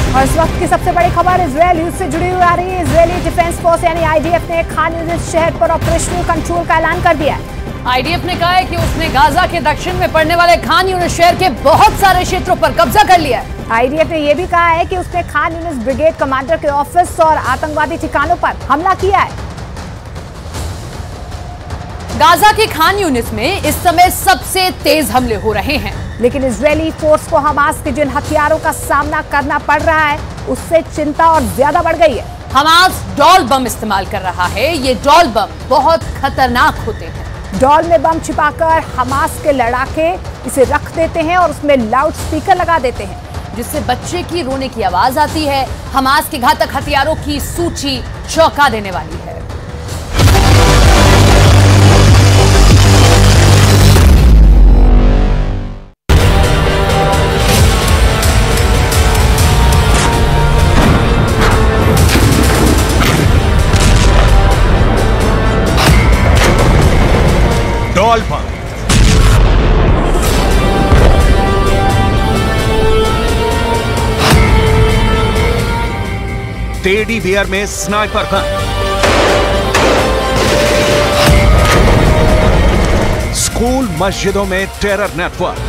और इस वक्त की सबसे बड़ी खबर इजरायल यूथ से जुड़ी हुई आ रही है। इजरायली डिफेंस फोर्स यानी आईडीएफ ने खान यूनिस शहर पर ऑपरेशनल कंट्रोल का ऐलान कर दिया है। आईडीएफ ने कहा है कि उसने गाजा के दक्षिण में पड़ने वाले खान यूनिस शहर के बहुत सारे क्षेत्रों पर कब्जा कर लिया है। आईडीएफ ने यह भी कहा है कि उसने खान यूनिस ब्रिगेड कमांडर के ऑफिस और आतंकवादी ठिकानों पर हमला किया है। गाजा के खान यूनिस में इस समय सबसे तेज हमले हो रहे हैं, लेकिन इजरायली फोर्स को हमास के जिन हथियारों का सामना करना पड़ रहा है उससे चिंता और ज्यादा बढ़ गई है। हमास डॉल बम इस्तेमाल कर रहा है। ये डॉल बम बहुत खतरनाक होते हैं। डॉल में बम छिपाकर हमास के लड़ाके इसे रख देते हैं और उसमें लाउड स्पीकर लगा देते हैं, जिससे बच्चे की रोने की आवाज आती है। हमास के घातक हथियारों की सूची चौंका देने वाली है। डॉल बम, टेडी बियर में स्नाइपर गन, स्कूल मस्जिदों में टेरर नेटवर्क,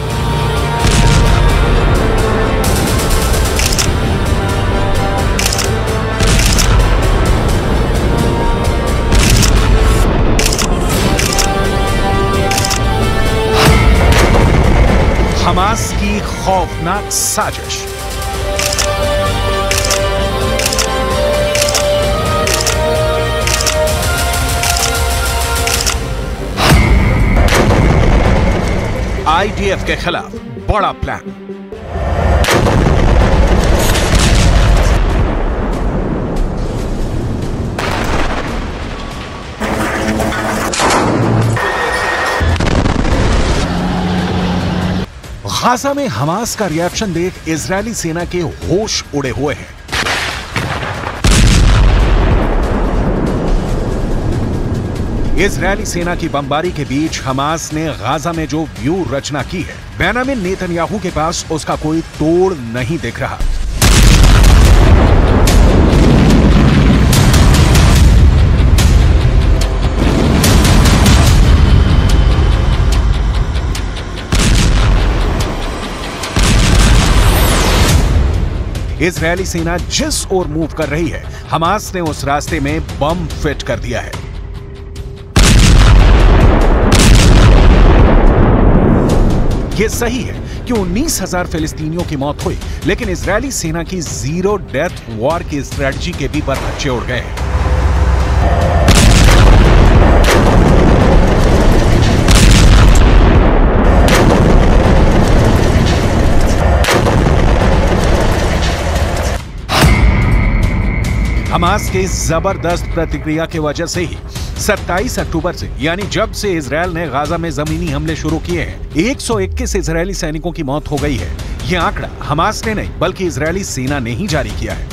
हमास की खौफनाक साजिश। आईडीएफ के खिलाफ बड़ा प्लान। गाजा में हमास का रिएक्शन देख इजरायली सेना के होश उड़े हुए हैं। इजरायली सेना की बमबारी के बीच हमास ने गाजा में जो व्यू रचना की है, बेंजामिन नेतन्याहू के पास उसका कोई तोड़ नहीं दिख रहा। इजरायली सेना जिस ओर मूव कर रही है, हमास ने उस रास्ते में बम फिट कर दिया है। यह सही है कि 19,000 फिलिस्तीनियों की मौत हुई, लेकिन इजरायली सेना की जीरो डेथ वॉर की स्ट्रेटजी के भी परखच्चे उड़ गए हैं। हमास के जबरदस्त प्रतिक्रिया की वजह से ही 27 अक्टूबर से, यानी जब से इजरायल ने गाजा में जमीनी हमले शुरू किए हैं, 121 इजरायली सैनिकों की मौत हो गई है। यह आंकड़ा हमास ने नहीं बल्कि इजरायली सेना ने ही जारी किया है।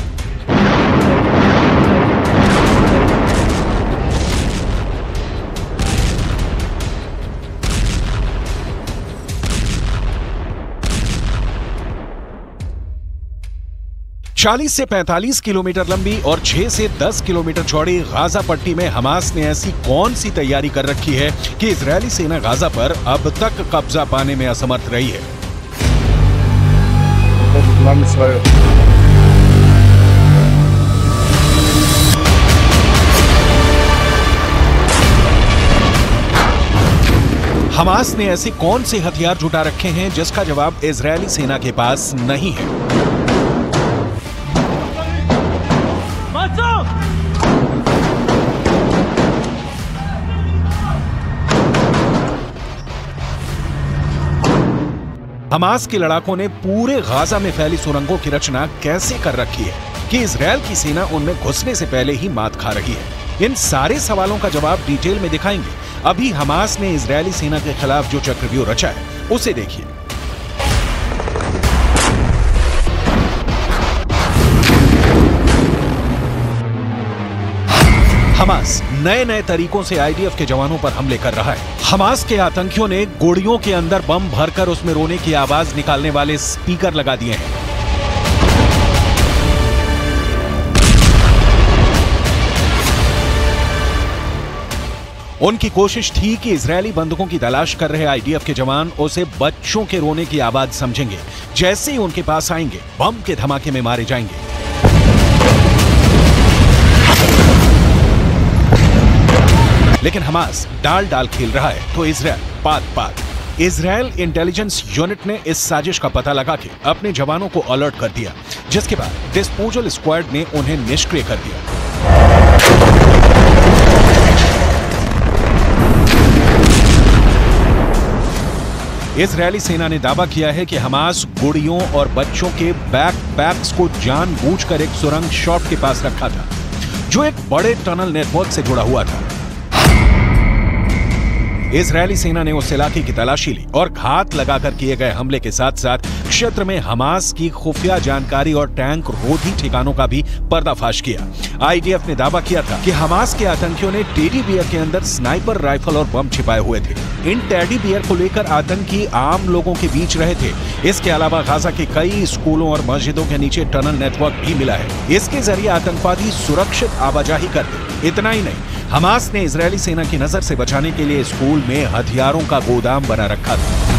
चालीस से 45 किलोमीटर लंबी और 6 से 10 किलोमीटर चौड़ी गाजा पट्टी में हमास ने ऐसी कौन सी तैयारी कर रखी है कि इजरायली सेना गाजा पर अब तक कब्जा पाने में असमर्थ रही है। हमास ने ऐसे कौन से हथियार जुटा रखे हैं जिसका जवाब इजरायली सेना के पास नहीं है। हमास के लड़ाकों ने पूरे गाजा में फैली सुरंगों की रचना कैसे कर रखी है कि इजरायल की सेना उनमें घुसने से पहले ही मात खा रही है। इन सारे सवालों का जवाब डिटेल में दिखाएंगे। अभी हमास ने इजरायली सेना के खिलाफ जो चक्रव्यूह रचा है उसे देखिए। हमास नए नए तरीकों से आईडीएफ के जवानों पर हमले कर रहा है। हमास के आतंकियों ने गोलियों के अंदर बम भरकर उसमें रोने की आवाज निकालने वाले स्पीकर लगा दिए हैं। उनकी कोशिश थी कि इजरायली बंधकों की तलाश कर रहे आईडीएफ के जवान उसे बच्चों के रोने की आवाज समझेंगे। जैसे ही उनके पास आएंगे, बम के धमाके में मारे जाएंगे। लेकिन हमास डाल डाल खेल रहा है तो इजरायल पात पात। इजरायल इंटेलिजेंस यूनिट ने इस साजिश का पता लगा के अपने जवानों को अलर्ट कर दिया, जिसके बाद डिस्पोजल स्क्वाड ने उन्हें निष्क्रिय कर दिया। इजरायली सेना ने दावा किया है कि हमास गुड़ियों और बच्चों के बैकपैक्स को जानबूझकर एक सुरंग शॉट के पास रखा था, जो एक बड़े टनल नेटवर्क से जुड़ा हुआ था। इजरायली सेना ने उस इलाके की तलाशी ली और घात लगाकर किए गए हमले के साथ साथ क्षेत्र में हमास की खुफिया जानकारी और टैंक रोधी ठिकानों का भी पर्दाफाश किया। आईडीएफ ने दावा किया था कि हमास के आतंकियों ने टेडी बियर के अंदर स्नाइपर राइफल और बम छिपाए हुए थे। इन टेडी बियर को लेकर आतंकी आम लोगों के बीच रहे थे। इसके अलावा गाजा के कई स्कूलों और मस्जिदों के नीचे टनल नेटवर्क भी मिला है। इसके जरिए आतंकवादी सुरक्षित आवाजाही करते। इतना ही नहीं, हमास ने इजरायली सेना की नजर से बचाने के लिए स्कूल में हथियारों का गोदाम बना रखा था।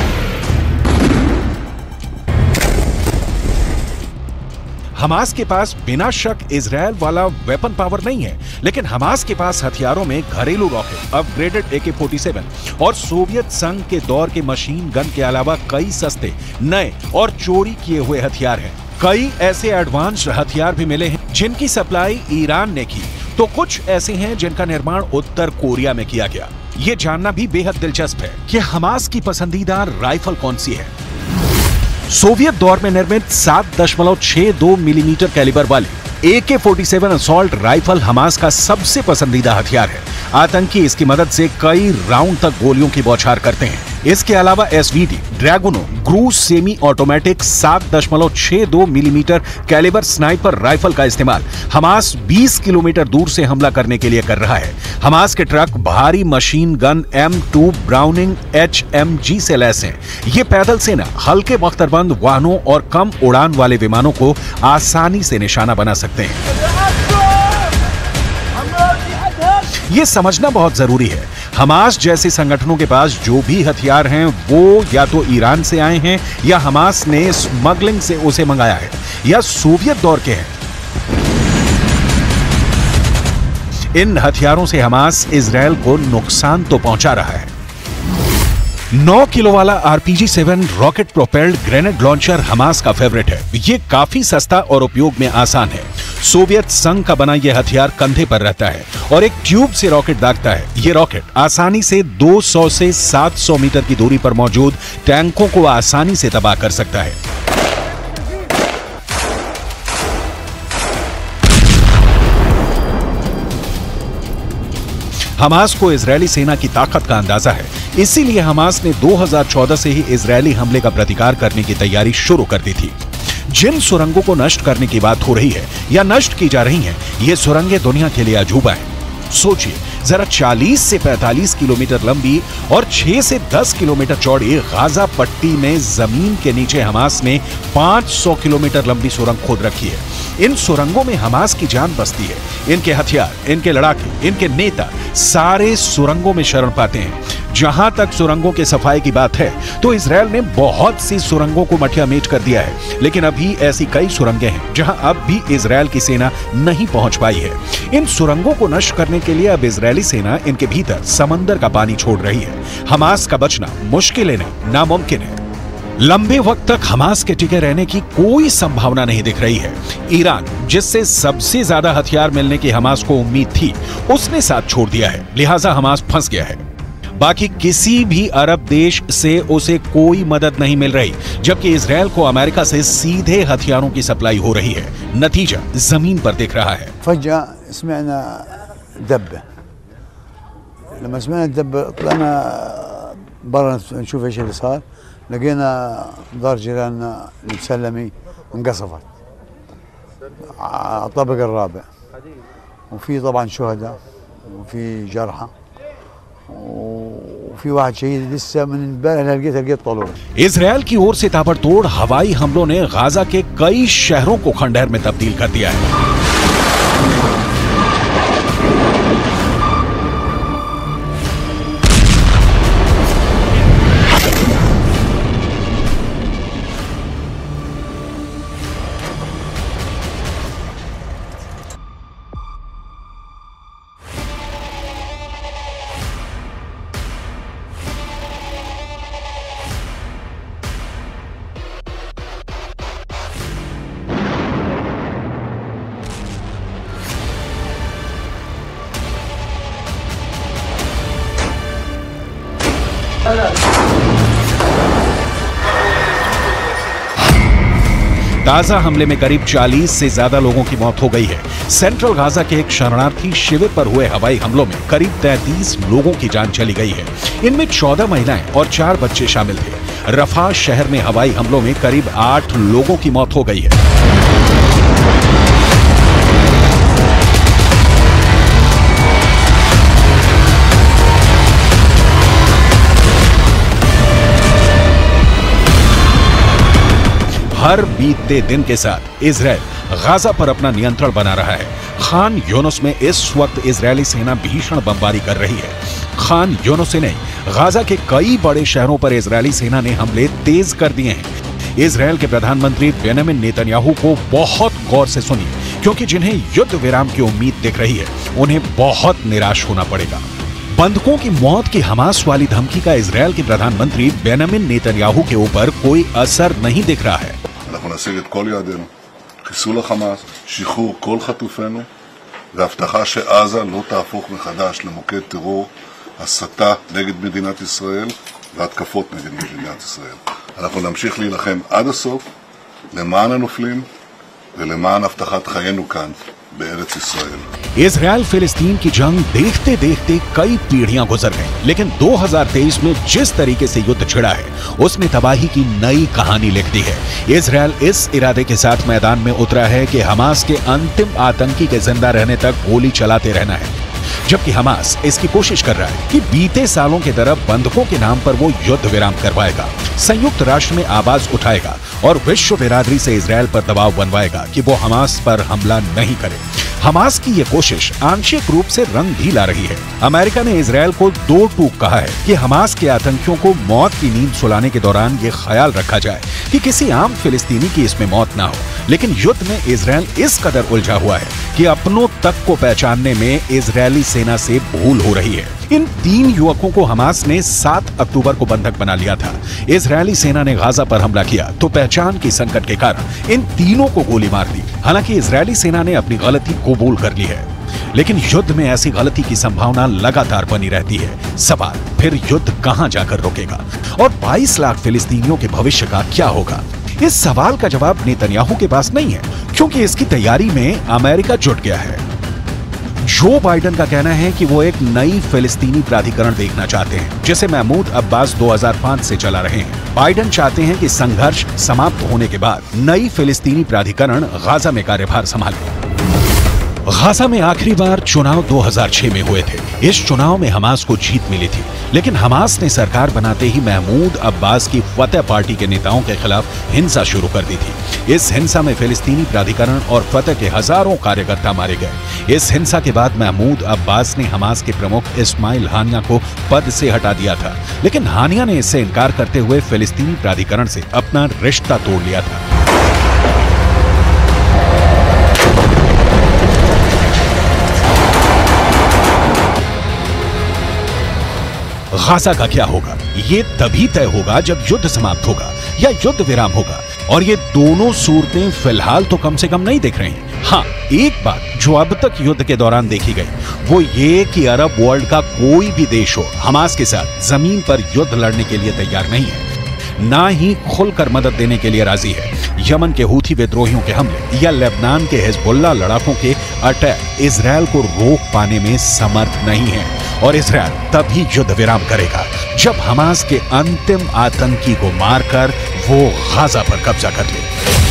हमास के पास बिना शक इजरायल वाला वेपन पावर नहीं है, लेकिन हमास के पास हथियारों में घरेलू रॉकेट, अपग्रेडेड AK-47 और सोवियत संघ के दौर के मशीन गन के अलावा कई सस्ते, नए और चोरी किए हुए हथियार हैं। कई ऐसे एडवांस्ड हथियार भी मिले हैं जिनकी सप्लाई ईरान ने की, तो कुछ ऐसे हैं जिनका निर्माण उत्तर कोरिया में किया गया। ये जानना भी बेहद दिलचस्प है कि हमास की पसंदीदा राइफल कौन सी है। सोवियत दौर में निर्मित 7.62 मिलीमीटर कैलिबर वाली AK-47 असॉल्ट राइफल हमास का सबसे पसंदीदा हथियार है। आतंकी इसकी मदद से कई राउंड तक गोलियों की बौछार करते हैं। इसके अलावा SVD, ड्रैगुनो, क्रूज semi automatic 7.62 millimetre calibre sniper rifle का इस्तेमाल हमास 20 किलोमीटर दूर से हमला करने के लिए कर रहा है। हमास के ट्रक भारी machine gun M2 Browning HMG से लैस हैं। ये पैदल सेना हल्के बख्तरबंद वाहनों और कम उड़ान वाले विमानों को आसानी से निशाना बना सकते हैं। ये समझना बहुत जरूरी है, हमास जैसे संगठनों के पास जो भी हथियार हैं वो या तो ईरान से आए हैं या हमास ने स्मगलिंग से उसे मंगाया है या सोवियत दौर के हैं। इन हथियारों से हमास इजरायल को नुकसान तो पहुंचा रहा है। 9 किलो वाला RPG-7 rocket propelled grenade launcher Hamas का फेवरेट है। ये काफी सस्ता और उपयोग में आसान है। सोवियत संघ का बना यह हथियार कंधे पर रहता है और एक ट्यूब से रॉकेट दागता है। ये रॉकेट आसानी से 200 से 700 मीटर की दूरी पर मौजूद टैंकों को आसानी से तबाह कर सकता है। हमास को इजरायली सेना की ताकत का अंदाजा है, इसीलिए हमास ने 2014 से ही इजरायली हमले का प्रतिकार करने की तैयारी शुरू कर दी थी। जिन सुरंगों को नष्ट करने की बात हो रही है या नष्ट की जा रही हैं, ये सुरंगें दुनिया के लिए अजूबा हैं। सोचिए जरा, 40 से 45 किलोमीटर लंबी और 6 से 10 किलोमीटर चौड़ी गाजा पट्टी में जमीन के नीचे हमास ने 500 किलोमीटर लंबी सुरंग खोद रखी है। इन सुरंगों में हमास की जान बसती है। इनके हथियार, इनके लड़ाके, इनके नेता सारे सुरंगों में शरण पाते हैं। जहां तक सुरंगों के सफाई की बात है तो इजरायल ने बहुत सी सुरंगों को मठिया मेट कर दिया है, लेकिन अभी ऐसी कई सुरंगें हैं जहां अब भी इजरायल की सेना नहीं पहुंच पाई है। इन सुरंगों को नष्ट करने के लिए अब इजरायली सेना इनके भीतर समंदर का पानी छोड़ रही है। हमास का बचना मुश्किल नहीं, नामुमकिन है। लंबे वक्त तक हमास के टिके रहने की कोई संभावना नहीं दिख रही है। ईरान, जिससे सबसे ज्यादा हथियार मिलने की हमास को उम्मीद थी, उसने साथ छोड़ दिया है, लिहाजा हमास फंस गया है। बाकी किसी भी अरब देश से उसे कोई मदद नहीं मिल रही, जबकि इजरायल को अमेरिका से सीधे हथियारों की सप्लाई हो रही है। नतीजा जमीन पर दिख रहा है। لما سمعنا الدب طلعنا برا نشوف ايش اللي صار، لقينا دار جيراننا المسلمي انقصفت على الطابق الرابع، وفي طبعا شهداء وفي جرحى وفي واحد شهيد لسه من امبارح لقيت طلوع। इजरायल की ओर से ताबड़तोड़ हवाई हमलों ने गाजा के कई शहरों को खंडहर में तब्दील कर दिया है। गाजा हमले में करीब 40 से ज्यादा लोगों की मौत हो गई है। सेंट्रल गाजा के एक शरणार्थी शिविर पर हुए हवाई हमलों में करीब 33 लोगों की जान चली गई है। इनमें 14 महिलाएं और 4 बच्चे शामिल थे। रफा शहर में हवाई हमलों में करीब 8 लोगों की मौत हो गई है। हर बीतते दिन के साथ इजराइल गाजा पर अपना नियंत्रण बना रहा है। खान यूनुस में इस वक्त इजरायली सेना भीषण बमबारी कर रही है। खान यूनुस से नहीं, गाजा के कई बड़े शहरों पर इजरायली सेना ने हमले तेज कर दिए हैं। इजरायल के प्रधानमंत्री बेंजामिन नेतन्याहू को बहुत गौर से सुनिए, क्योंकि जिन्हें युद्ध विराम की उम्मीद दिख रही है, उन्हें बहुत निराश होना पड़ेगा। बंधकों की मौत की हमास वाली धमकी का इजरायल के प्रधानमंत्री बेंजामिन नेतन्याहू के ऊपर कोई असर नहीं दिख रहा है। אנחנו נשיג את כל יעדינו, חיסול החמאס, שחרור כל חטופינו, והבטחה שעזה לא תהפוך מחדש למוקד טרור, הסתה נגד מדינת ישראל והתקפות נגד מדינת ישראל. אנחנו נמשיך להילחם עד הסוף למען הנופלים ולמען הבטחת חיינו כאן בארץ ישראל. इजरायल फिलिस्तीन की जंग देखते देखते कई पीढ़ियां गुजर गईं, लेकिन 2023 में जिस तरीके से युद्ध छिड़ा है, उसने तबाही की नई कहानी लिख दी है। इजरायल इस इरादे के साथ मैदान में उतरा है कि हमास के अंतिम आतंकी के जिंदा रहने तक गोली चलाते रहना है, जबकि हमास इसकी कोशिश कर रहा है कि बीते सालों की तरह बंधकों के नाम पर वो युद्ध विराम करवाएगा, संयुक्त राष्ट्र में आवाज उठाएगा और विश्व बिरादरी से इजरायल पर दबाव बनवाएगा कि वो हमास पर हमला नहीं करे। हमास की ये कोशिश आंशिक रूप से रंग भी ला रही है। अमेरिका ने इजरायल को 2 टूक कहा है कि हमास के आतंकियों को मौत की नींद सुलाने के दौरान ये ख्याल रखा जाए कि किसी आम फिलिस्तीनी की इसमें मौत ना हो। लेकिन युद्ध में इजरायल इस कदर उलझा हुआ है कि अपनों तक को पहचानने में इजरायली सेना से भूल हो रही है। इन 3 युवकों को हमास ने 7 अक्टूबर को बंधक बना लिया था। इजरायली सेना ने गाजा पर हमला किया तो पहचान की संकट के कारण इन तीनों को गोली मार दी। हालांकि इजरायली सेना ने अपनी गलती कबूल कर ली है, लेकिन युद्ध में ऐसी गलती की संभावना लगातार बनी रहती है। सवाल फिर युद्ध कहां जाकर रुकेगा और 22 लाख फिलिस्तीनियों के भविष्य का क्या होगा? इस सवाल का जवाब नेतन्याहू के पास नहीं है, क्योंकि इसकी तैयारी में अमेरिका जुट गया है। जो बाइडेन का कहना है कि वो एक नई फिलिस्तीनी प्राधिकरण देखना चाहते हैं, जिसे महमूद अब्बास 2005 से चला रहे हैं। बाइडेन चाहते हैं कि संघर्ष समाप्त होने के बाद नई फिलिस्तीनी प्राधिकरण गाजा में कार्यभार संभाले। गाजा में आखिरी बार चुनाव 2006 में हुए थे। इस चुनाव में हमास को जीत मिली थी, लेकिन हमास ने सरकार बनाते ही महमूद अब्बास की फतह पार्टी के नेताओं के खिलाफ हिंसा शुरू कर दी थी। इस हिंसा में फिलिस्तीनी प्राधिकरण और फतह के हजारों कार्यकर्ता मारे गए। इस हिंसा के बाद महमूद अब्बास ने हमास के प्रमुख इस्माइल हानिया को पद से हटा दिया था, लेकिन हानिया ने इससे इनकार करते हुए फिलिस्तीनी प्राधिकरण से अपना रिश्ता तोड़ लिया था। गाजा का क्या होगा, ये तभी तय होगा जब युद्ध समाप्त होगा या युद्ध विराम होगा, और ये दोनों सूरतें फिलहाल तो कम से कम नहीं दिख रही हैं। हाँ, एक बात जो अब तक युद्ध के दौरान देखी गई वो ये कि अरब वर्ल्ड का कोई भी देश हो हमास के साथ जमीन पर युद्ध लड़ने के लिए तैयार नहीं है, ना ही खुलकर मदद देने के लिए राजी है। यमन के हूथी विद्रोहियों के हमले या लेबनान के हिजबुल्लाह लड़ाकों के अटैक इजरायल को रोक पाने में समर्थ नहीं है, और इजरायल तभी युद्ध विराम करेगा जब हमास के अंतिम आतंकी को मारकर वो गाजा पर कब्जा कर ले।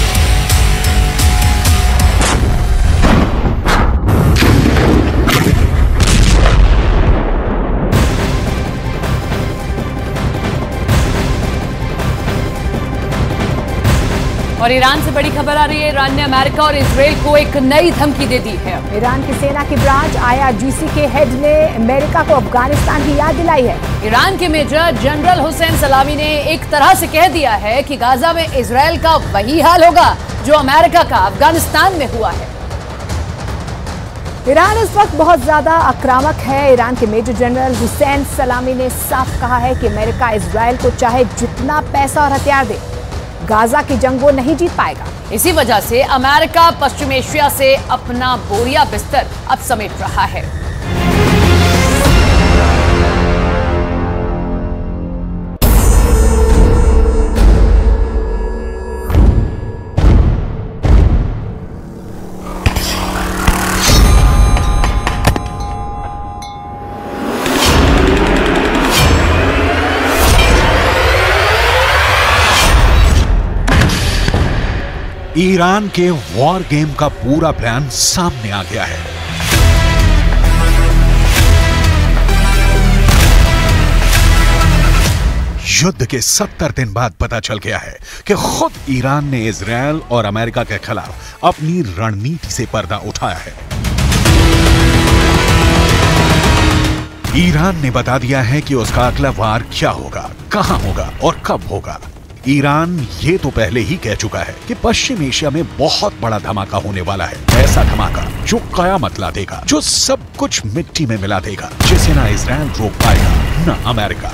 और ईरान से बड़ी खबर आ रही है। ईरान ने अमेरिका और इजरायल को एक नई धमकी दे दी है। ईरान की सेना की ब्रांच IRGC के हेड ने अमेरिका को अफगानिस्तान की याद दिलाई है। ईरान के मेजर जनरल हुसैन सलामी ने एक तरह से कह दिया है कि गाजा में इजरायल का वही हाल होगा जो अमेरिका का अफगानिस्तान में हुआ है। ईरान इस वक्त बहुत ज्यादा आक्रामक है। ईरान के मेजर जनरल हुसैन सलामी ने साफ कहा है कि अमेरिका इजरायल को चाहे जितना पैसा और हथियार दे, गाजा की जंग वो नहीं जीत पाएगा। इसी वजह से अमेरिका पश्चिम एशिया से अपना बोरिया बिस्तर अब समेट रहा है। ईरान के वॉर गेम का पूरा प्लान सामने आ गया है। युद्ध के 70 दिन बाद पता चल गया है कि खुद ईरान ने इजरायल और अमेरिका के खिलाफ अपनी रणनीति से पर्दा उठाया है। ईरान ने बता दिया है कि उसका अगला वार क्या होगा, कहां होगा और कब होगा। ईरान ये तो पहले ही कह चुका है कि पश्चिम एशिया में बहुत बड़ा धमाका होने वाला है। ऐसा धमाका जो कयामत ला देगा, जो सब कुछ मिट्टी में मिला देगा, जिसे ना इजरायल रोक पाएगा ना अमेरिका।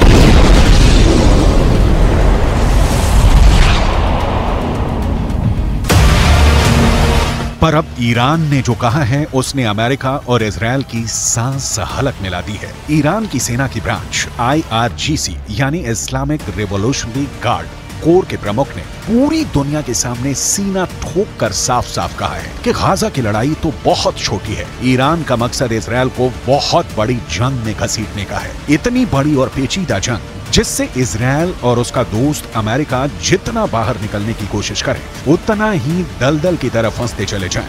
पर अब ईरान ने जो कहा है उसने अमेरिका और इजरायल की सांस हलक मिला दी है। ईरान की सेना की ब्रांच IRGC यानी इस्लामिक रिवॉल्यूशनरी गार्ड कोर के प्रमुख ने पूरी दुनिया के सामने सीना ठोक कर साफ साफ कहा है कि गाजा की लड़ाई तो बहुत छोटी है। ईरान का मकसद इजरायल को बहुत बड़ी जंग में घसीटने का है, इतनी बड़ी और पेचीदा जंग जिससे इजरायल और उसका दोस्त अमेरिका जितना बाहर निकलने की कोशिश करें उतना ही दलदल की तरफ फंसते चले जाएं।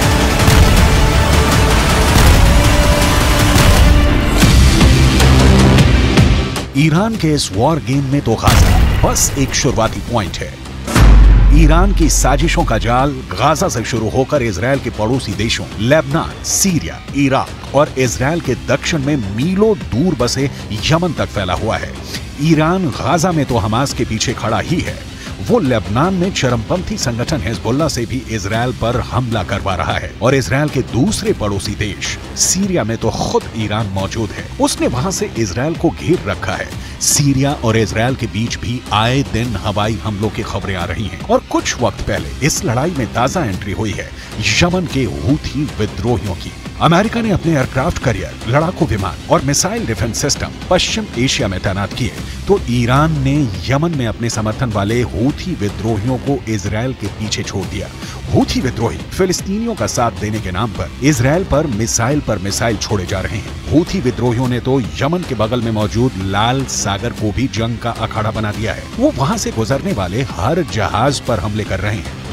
ईरान के इस वॉर गेम में तो गाजा बस एक शुरुआती पॉइंट है। ईरान की साजिशों का जाल गाजा से शुरू होकर इजरायल के पड़ोसी देशों लेबनान, सीरिया, इराक और इजरायल के दक्षिण में मीलों दूर बसे यमन तक फैला हुआ है। ईरान गाजा में तो हमास के पीछे खड़ा ही है, वो लेबनान में चरमपंथी संगठन हिजबुल्लाह से भी इजरायल पर हमला करवा रहा है और इजरायल के दूसरे पड़ोसी देश सीरिया में तो खुद ईरान मौजूद है। उसने वहां से इजरायल को घेर रखा है। सीरिया और इजरायल के बीच भी आए दिन हवाई हमलों की खबरें आ रही हैं और कुछ वक्त पहले इस लड़ाई में ताजा एंट्री हुई है यमन के हूथी विद्रोहियों की। अमेरिका ने अपने एयरक्राफ्ट कैरियर, लड़ाकू विमान और मिसाइल डिफेंस सिस्टम पश्चिम एशिया में तैनात किए तो ईरान ने यमन में अपने समर्थन वाले हूथी विद्रोहियों को इजरायल के पीछे छोड़ दिया। हूथी विद्रोही फिलिस्तीनियों का साथ देने के नाम पर इजरायल पर मिसाइल छोड़े जा रहे हैं। हूथी विद्रोहियों ने तो यमन के बगल में मौजूद लाल सागर को भी जंग का अखाड़ा बना दिया है। वो वहां से गुजरने वाले हर जहाज पर हमले कर रहे हैं।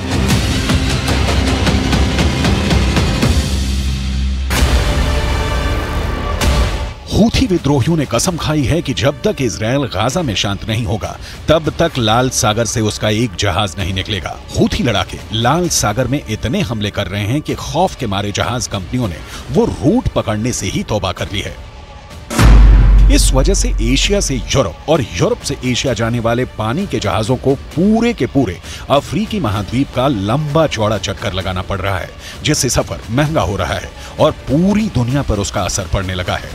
हूथी विद्रोहियों ने कसम खाई है कि जब तक इजरायल गाजा में शांत नहीं होगा तब तक लाल सागर से उसका एक जहाज नहीं निकलेगा। हूथी लड़ाके लाल सागर में इतने हमले कर रहे हैं कि खौफ के मारे जहाज कंपनियों ने वो रूट पकड़ने से ही तौबा कर ली है। इस वजह से एशिया से यूरोप और यूरोप से एशिया जाने वाले पानी के जहाजों को पूरे के पूरे अफ्रीकी महाद्वीप का लंबा चौड़ा चक्कर लगाना पड़ रहा है, जिससे सफर महंगा हो रहा है और पूरी दुनिया पर उसका असर पड़ने लगा है।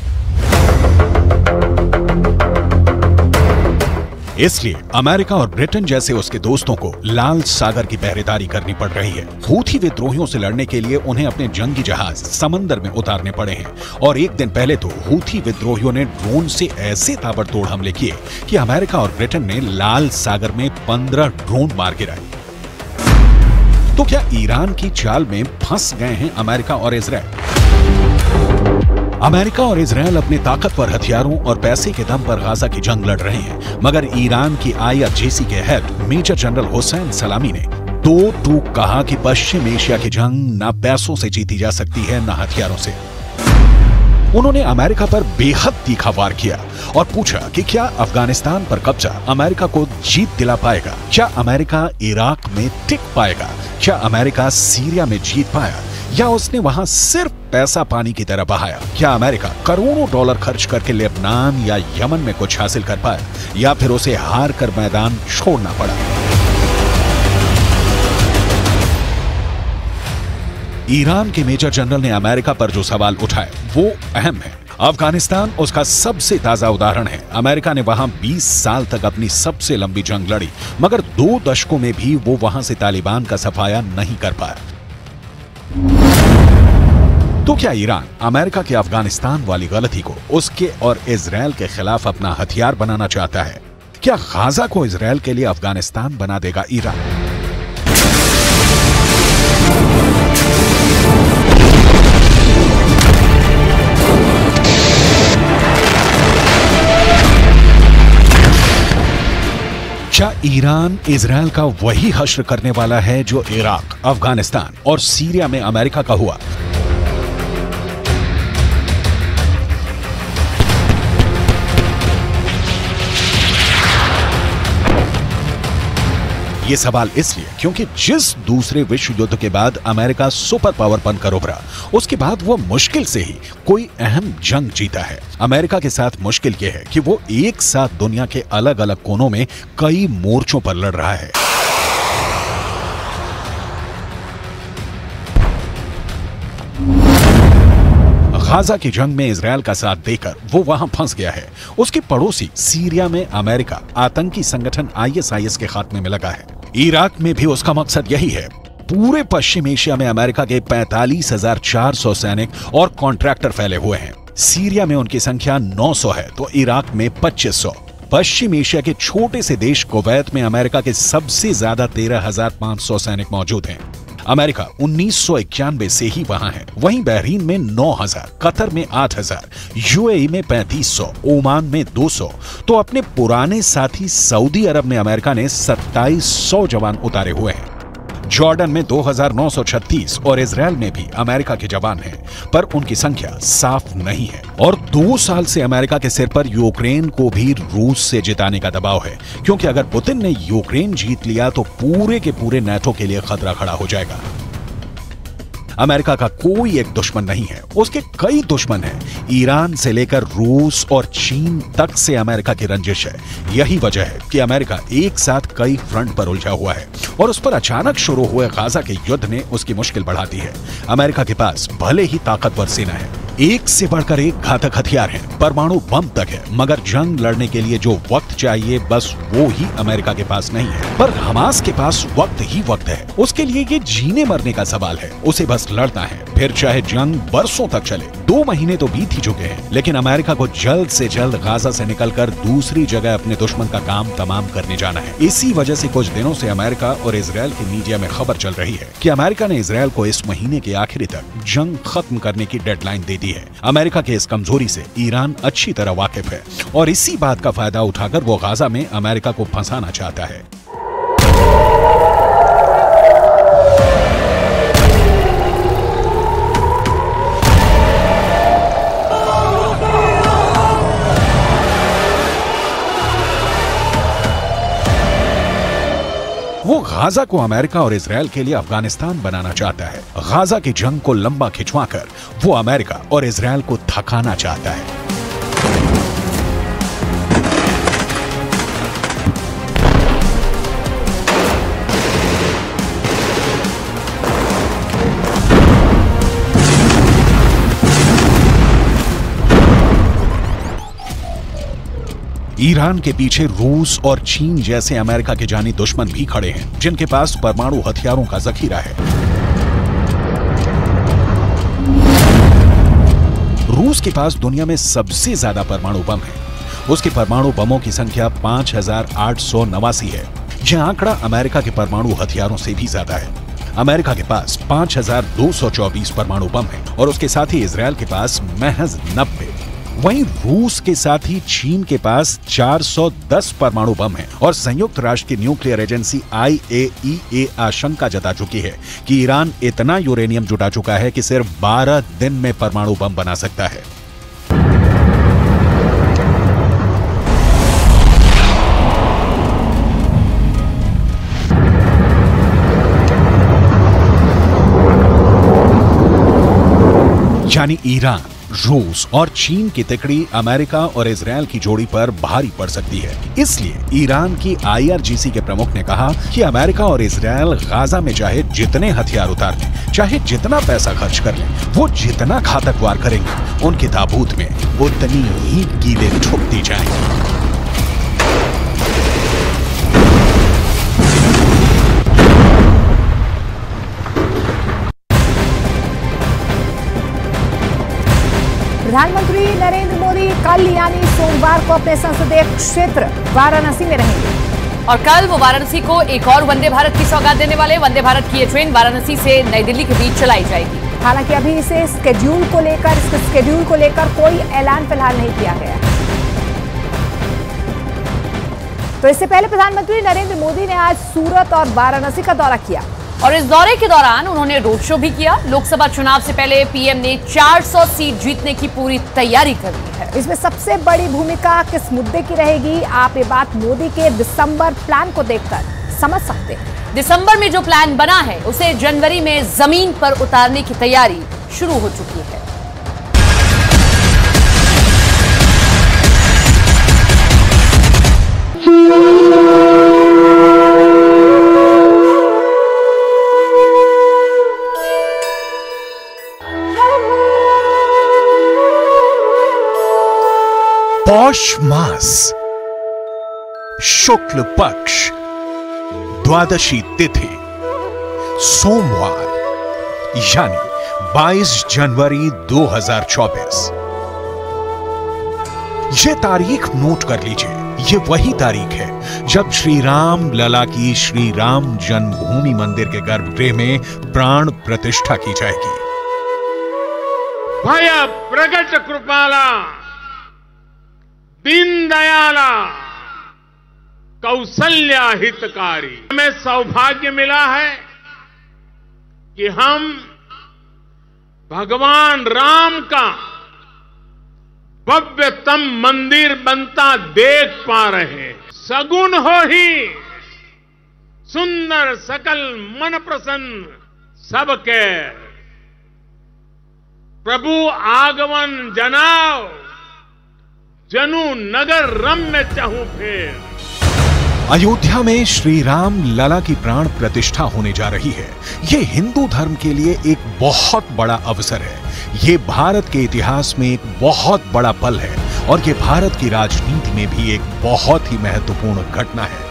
इसलिए अमेरिका और ब्रिटेन जैसे उसके दोस्तों को लाल सागर की पहरेदारी करनी पड़ रही है। हूथी विद्रोहियों से लड़ने के लिए उन्हें अपने जंगी जहाज समंदर में उतारने पड़े हैं और एक दिन पहले तो हूथी विद्रोहियों ने ड्रोन से ऐसे ताबड़तोड़ हमले किए कि अमेरिका और ब्रिटेन ने लाल सागर में 15 ड्रोन मार गिराए। तो क्या ईरान की चाल में फंस गए हैं अमेरिका और इजरायल? अमेरिका और इजरायल अपने ताकतवर हथियारों और पैसे के दम पर गाजा की जंग लड़ रहे हैं, मगर ईरान की IRGC के हेड मेजर जनरल हुसैन सलामी ने दो टूक कहा कि पश्चिम एशिया की जंग ना पैसों से जीती जा सकती है ना हथियारों से। उन्होंने अमेरिका पर बेहद तीखा वार किया और पूछा कि क्या अफगानिस्तान पर कब्जा अमेरिका को जीत दिला पाएगा? क्या अमेरिका इराक में टिक पाएगा? क्या अमेरिका सीरिया में जीत पाया या उसने वहां सिर्फ पैसा पानी की तरह बहाया? क्या अमेरिका करोड़ों डॉलर खर्च करके लेबनान या यमन में कुछ हासिल कर पाया या फिर उसे हार कर मैदान छोड़ना पड़ा? ईरान के मेजर जनरल ने अमेरिका पर जो सवाल उठाए वो अहम है। अफगानिस्तान उसका सबसे ताजा उदाहरण है। अमेरिका ने वहां 20 साल तक अपनी सबसे लंबी जंग लड़ी, मगर 2 दशकों में भी वो वहां से तालिबान का सफाया नहीं कर पाया। तो क्या ईरान अमेरिका के अफगानिस्तान वाली गलती को उसके और इजरायल के खिलाफ अपना हथियार बनाना चाहता है? क्या गाजा को इजरायल के लिए अफगानिस्तान बना देगा ईरान? क्या ईरान इजराइल का वही हश्र करने वाला है जो इराक, अफगानिस्तान और सीरिया में अमेरिका का हुआ? ये सवाल इसलिए क्योंकि जिस दूसरे विश्व युद्ध के बाद अमेरिका सुपर पावर बनकर उभरा, उसके बाद वो मुश्किल से ही कोई अहम जंग जीता है। अमेरिका के साथ मुश्किल यह है कि वो एक साथ दुनिया के अलग अलग कोनों में कई मोर्चों पर लड़ रहा है। गाजा की जंग में इजराइल का साथ देकर वो वहां फंस गया है। उसके पड़ोसी सीरिया में अमेरिका आतंकी संगठन ISIS के खात्मे में लगा है। इराक में भी उसका मकसद यही है। पूरे पश्चिम एशिया में अमेरिका के 45,400 सैनिक और कॉन्ट्रैक्टर फैले हुए हैं। सीरिया में उनकी संख्या 900 है तो इराक में 2500। पश्चिम एशिया के छोटे से देश कुवैत में अमेरिका के सबसे ज्यादा 13,500 सैनिक मौजूद हैं। अमेरिका 1991 से ही वहां है। वहीं बहरीन में 9,000, कतर में 8,000, UAE में 3500, ओमान में 200, तो अपने पुराने साथी सऊदी अरब में अमेरिका ने 2700 जवान उतारे हुए हैं। जॉर्डन में 2,936 और इजराइल में भी अमेरिका के जवान हैं, पर उनकी संख्या साफ नहीं है। और 2 साल से अमेरिका के सिर पर यूक्रेन को भी रूस से जिताने का दबाव है, क्योंकि अगर पुतिन ने यूक्रेन जीत लिया तो पूरे के पूरे नाटो के लिए खतरा खड़ा हो जाएगा। अमेरिका का कोई एक दुश्मन नहीं है, उसके कई दुश्मन हैं। ईरान से लेकर रूस और चीन तक से अमेरिका की रंजिश है। यही वजह है कि अमेरिका एक साथ कई फ्रंट पर उलझा हुआ है और उस पर अचानक शुरू हुए गाजा के युद्ध ने उसकी मुश्किल बढ़ा दी है। अमेरिका के पास भले ही ताकतवर सेना है, एक से बढ़कर एक घातक हथियार है, परमाणु बम तक है, मगर जंग लड़ने के लिए जो वक्त चाहिए बस वो ही अमेरिका के पास नहीं है। पर हमास के पास वक्त ही वक्त है। उसके लिए ये जीने मरने का सवाल है। उसे बस लड़ना है, फिर चाहे जंग बरसों तक चले। 2 महीने तो बीत ही चुके हैं, लेकिन अमेरिका को जल्द से जल्द गाजा से निकलकर दूसरी जगह अपने दुश्मन का काम तमाम करने जाना है। इसी वजह से कुछ दिनों से अमेरिका और इजराइल की मीडिया में खबर चल रही है कि अमेरिका ने इजराइल को इस महीने के आखिरी तक जंग खत्म करने की डेडलाइन दे दी है। अमेरिका के इस कमजोरी से ईरान अच्छी तरह वाकिफ है और इसी बात का फायदा उठाकर वो गाजा में अमेरिका को फंसाना चाहता है। वो गाजा को अमेरिका और इजराइल के लिए अफगानिस्तान बनाना चाहता है। गाजा की जंग को लंबा खिंचवाकर वो अमेरिका और इजराइल को थकाना चाहता है। ईरान के पीछे रूस और चीन जैसे अमेरिका के जानी दुश्मन भी खड़े हैं, जिनके पास परमाणु हथियारों का जखीरा है। रूस के पास दुनिया में सबसे ज्यादा परमाणु बम है। उसके परमाणु बमों की संख्या 5,889 है। यह आंकड़ा अमेरिका के परमाणु हथियारों से भी ज्यादा है। अमेरिका के पास 5,224 परमाणु बम है और उसके साथ ही इजराइल के पास महज 90। वहीं रूस के साथ ही चीन के पास 410 परमाणु बम है और संयुक्त राष्ट्र की न्यूक्लियर एजेंसी IAEA आशंका जता चुकी है कि ईरान इतना यूरेनियम जुटा चुका है कि सिर्फ 12 दिन में परमाणु बम बना सकता है। यानी ईरान, रूस और चीन की तिकड़ी अमेरिका और इजराइल की जोड़ी पर भारी पड़ सकती है। इसलिए ईरान की IRGC के प्रमुख ने कहा कि अमेरिका और इजराइल गाजा में चाहे जितने हथियार उतार लें, चाहे जितना पैसा खर्च कर लें, वो जितना घातक वार करेंगे, उनके ताबूत में उतनी ही कीलें ठोक दी जाएंगी। प्रधानमंत्री नरेंद्र मोदी कल यानी सोमवार को अपने संसदीय क्षेत्र वाराणसी में रहेंगे और कल वो वाराणसी को एक और वंदे भारत की सौगात देने वाले। वंदे भारत की ये ट्रेन वाराणसी से नई दिल्ली के बीच चलाई जाएगी। हालांकि अभी इसके स्केड्यूल को लेकर कोई ऐलान फिलहाल नहीं किया गया। तो इससे पहले प्रधानमंत्री नरेंद्र मोदी ने आज सूरत और वाराणसी का दौरा किया और इस दौरे के दौरान उन्होंने रोड शो भी किया। लोकसभा चुनाव से पहले पीएम ने 400 सीट जीतने की पूरी तैयारी कर ली है। इसमें सबसे बड़ी भूमिका किस मुद्दे की रहेगी, आप ये बात मोदी के दिसंबर प्लान को देखकर समझ सकते हैं। दिसंबर में जो प्लान बना है उसे जनवरी में जमीन पर उतारने की तैयारी शुरू हो चुकी है। पौष मास शुक्ल पक्ष द्वादशी तिथि सोमवार यानी 22 जनवरी 2024। ये तारीख नोट कर लीजिए। ये वही तारीख है जब श्री राम लला की श्री राम जन्मभूमि मंदिर के गर्भगृह में प्राण प्रतिष्ठा की जाएगी। भय प्रगट कृपाला दीन दयाला कौशल्या हितकारी। हमें सौभाग्य मिला है कि हम भगवान राम का भव्यतम मंदिर बनता देख पा रहे हैं। सगुन हो ही सुंदर सकल मन प्रसन्न सबके प्रभु आगमन जनाओ जनु नगर रम्य चाहूं फिर। अयोध्या में श्री राम लला की प्राण प्रतिष्ठा होने जा रही है। ये हिंदू धर्म के लिए एक बहुत बड़ा अवसर है। ये भारत के इतिहास में एक बहुत बड़ा पल है और ये भारत की राजनीति में भी एक बहुत ही महत्वपूर्ण घटना है।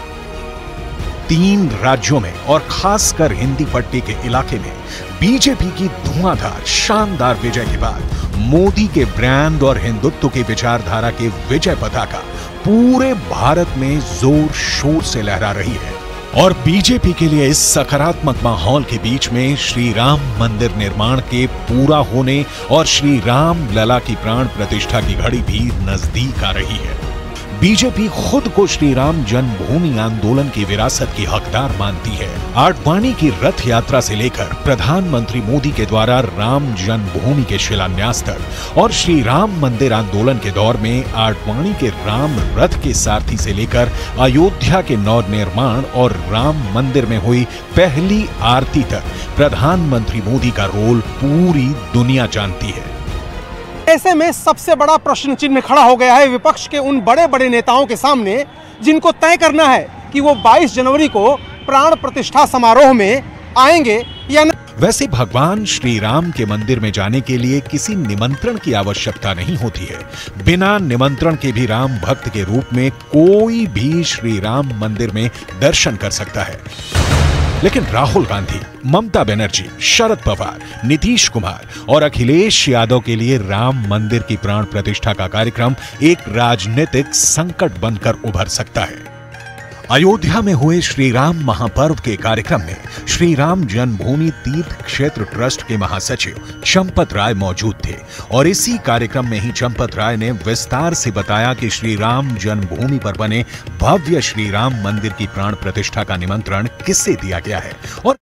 3 राज्यों में और खासकर हिंदी पट्टी के इलाके में बीजेपी की धुआंधार शानदार विजय के बाद मोदी के ब्रांड और हिंदुत्व की विचारधारा के विजय पताका पूरे भारत में जोर शोर से लहरा रही है। और बीजेपी के लिए इस सकारात्मक माहौल के बीच में श्री राम मंदिर निर्माण के पूरा होने और श्री राम लला की प्राण प्रतिष्ठा की घड़ी भी नजदीक आ रही है। बीजेपी खुद को श्री राम जन्मभूमि आंदोलन की विरासत की हकदार मानती है। आडवाणी की रथ यात्रा से लेकर प्रधानमंत्री मोदी के द्वारा राम जन्मभूमि के शिलान्यास तक और श्री राम मंदिर आंदोलन के दौर में आडवाणी के राम रथ के सारथी से लेकर अयोध्या के नवनिर्माण और राम मंदिर में हुई पहली आरती तक प्रधानमंत्री मोदी का रोल पूरी दुनिया जानती है। ऐसे में सबसे बड़ा प्रश्न चिन्ह खड़ा हो गया है विपक्ष के उन बड़े बड़े नेताओं के सामने जिनको तय करना है कि वो 22 जनवरी को प्राण प्रतिष्ठा समारोह में आएंगे या नहीं। वैसे भगवान श्री राम के मंदिर में जाने के लिए किसी निमंत्रण की आवश्यकता नहीं होती है। बिना निमंत्रण के भी राम भक्त के रूप में कोई भी श्री राम मंदिर में दर्शन कर सकता है। लेकिन राहुल गांधी, ममता बनर्जी, शरद पवार, नीतीश कुमार और अखिलेश यादव के लिए राम मंदिर की प्राण प्रतिष्ठा का कार्यक्रम एक राजनीतिक संकट बनकर उभर सकता है। अयोध्या में हुए श्री राम महापर्व के कार्यक्रम में श्री राम जन्मभूमि तीर्थ क्षेत्र ट्रस्ट के महासचिव चंपत राय मौजूद थे और इसी कार्यक्रम में ही चंपत राय ने विस्तार से बताया कि श्री राम जन्मभूमि पर बने भव्य श्री राम मंदिर की प्राण प्रतिष्ठा का निमंत्रण किससे दिया गया है और